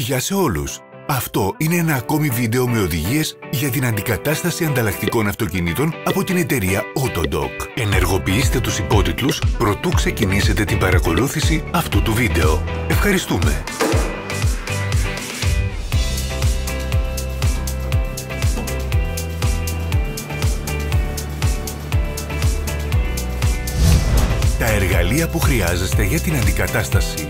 Γεια σε όλους! Αυτό είναι ένα ακόμη βίντεο με οδηγίες για την αντικατάσταση ανταλλακτικών αυτοκινήτων από την εταιρεία Autodoc. Ενεργοποιήστε τους υπότιτλους προτού ξεκινήσετε την παρακολούθηση αυτού του βίντεο. Ευχαριστούμε! Τα εργαλεία που χρειάζεστε για την αντικατάσταση.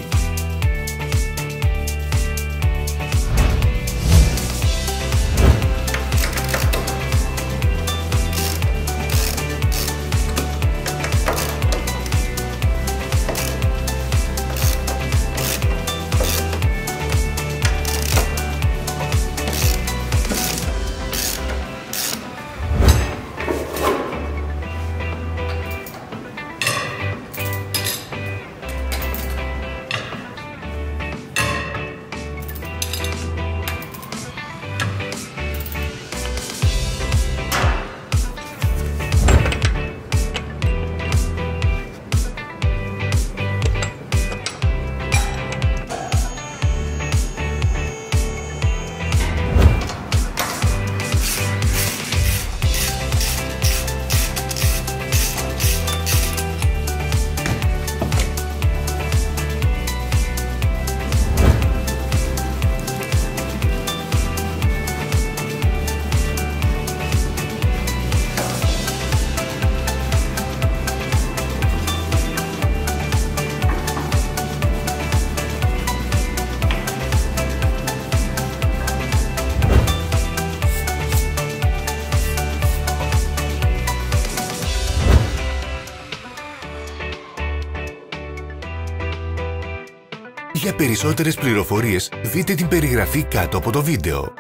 Για περισσότερες πληροφορίες δείτε την περιγραφή κάτω από το βίντεο.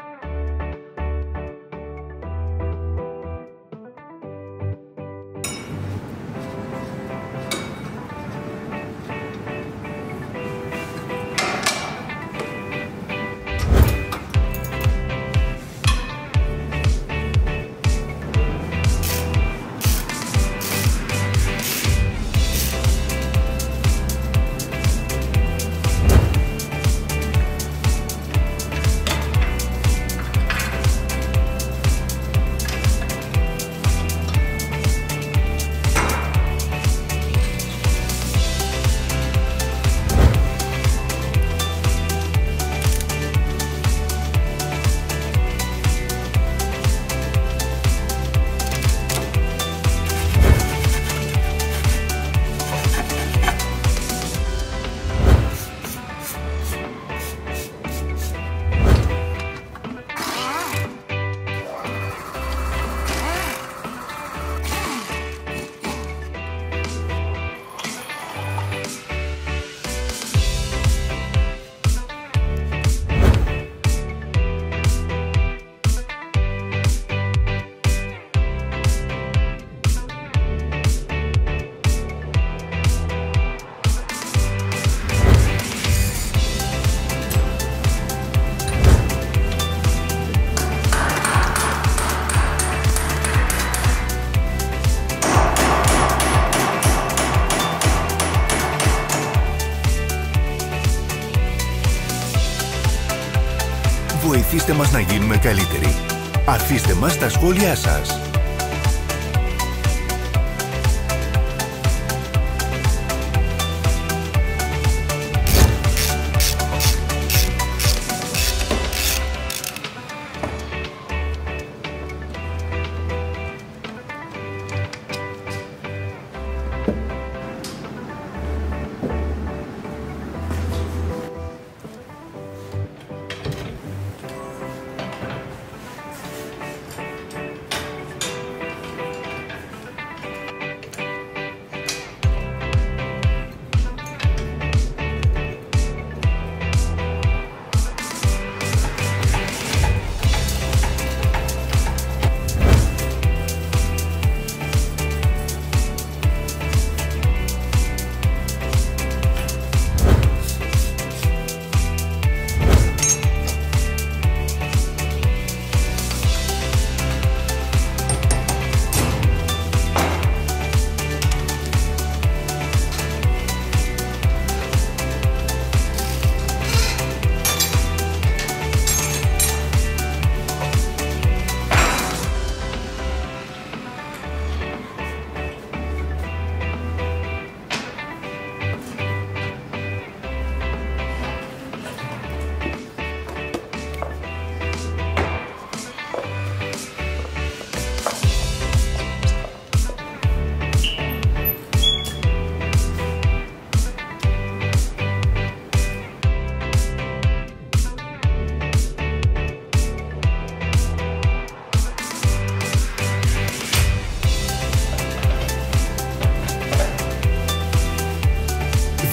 Βοηθήστε μας να γίνουμε καλύτεροι. Αφήστε μας τα σχόλιά σας.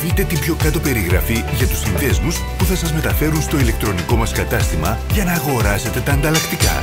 Δείτε την πιο κάτω περιγραφή για τους συνδέσμους που θα σας μεταφέρουν στο ηλεκτρονικό μας κατάστημα για να αγοράσετε τα ανταλλακτικά.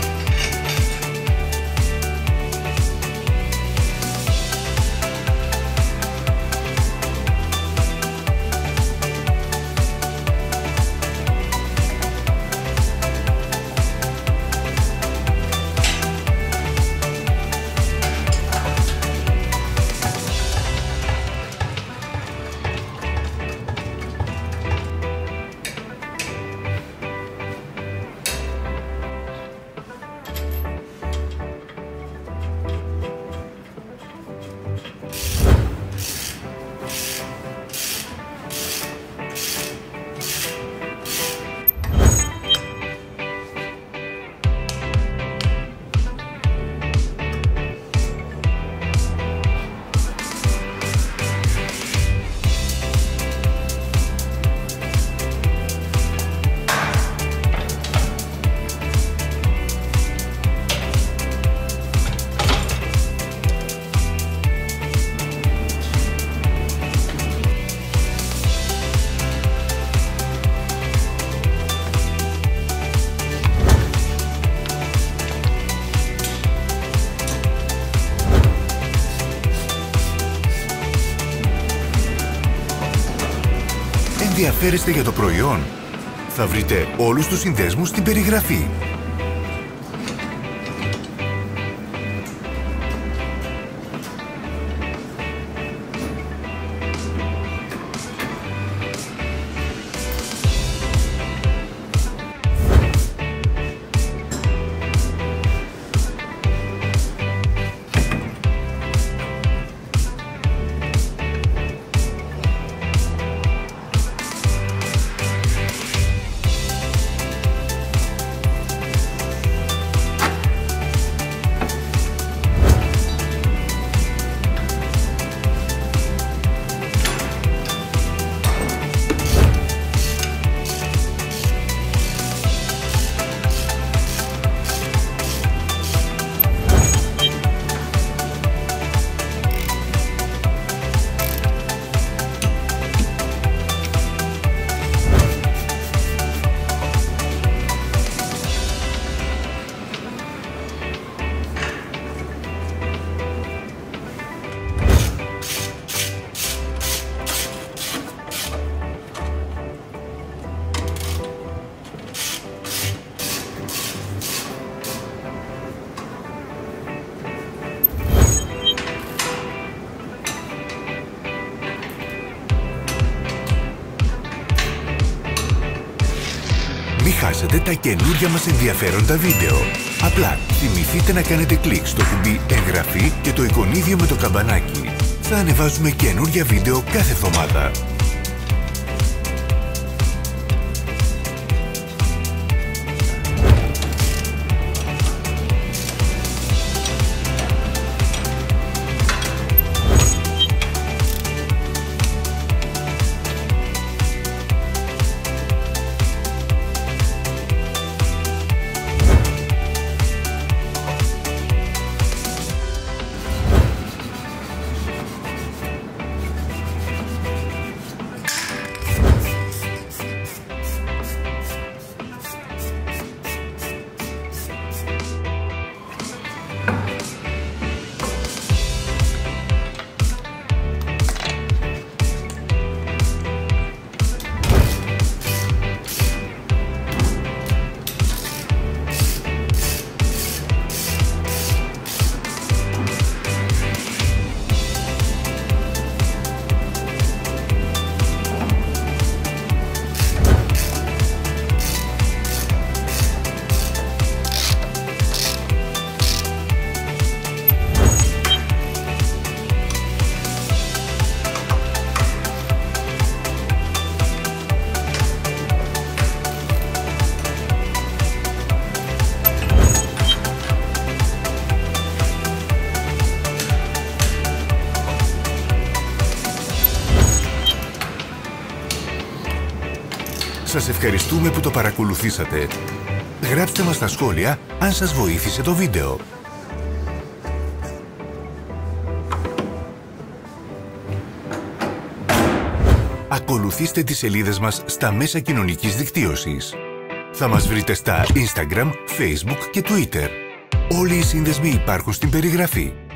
Ενδιαφέρεστε για το προϊόν? Θα βρείτε όλους τους συνδέσμους στην περιγραφή. Μην χάσετε τα καινούργια μας ενδιαφέροντα βίντεο. Απλά θυμηθείτε να κάνετε κλικ στο κουμπί εγγραφή και το εικονίδιο με το καμπανάκι. Θα ανεβάζουμε καινούργια βίντεο κάθε εβδομάδα. Σας ευχαριστούμε που το παρακολουθήσατε. Γράψτε μας στα σχόλια αν σας βοήθησε το βίντεο. ακολουθήστε τις σελίδες μας στα μέσα κοινωνικής δικτύωσης. Θα μας βρείτε στα Instagram, Facebook και Twitter. Όλοι οι σύνδεσμοι υπάρχουν στην περιγραφή.